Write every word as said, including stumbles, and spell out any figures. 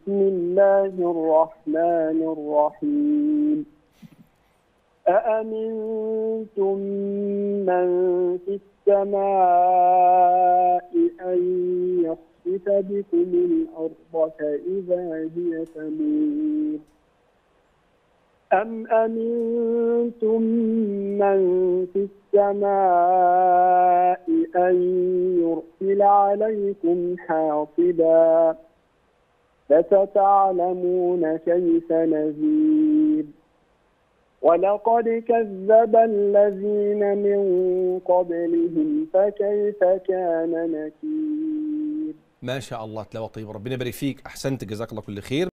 بسم الله الرحمن الرحيم. أأمنتم من في السماء أن يخسف بكم الأرض فإذا هي تمور أم أمنتم من في السماء أن يرسل عليكم حاصبا فستعلمون كيف نذير. ولقد كذب الذين من قبلهم فكيف كان نكير. ما شاء الله، تلاوة طيبة، ربنا يبارك فيك، أحسنت، جزاك الله كل خير.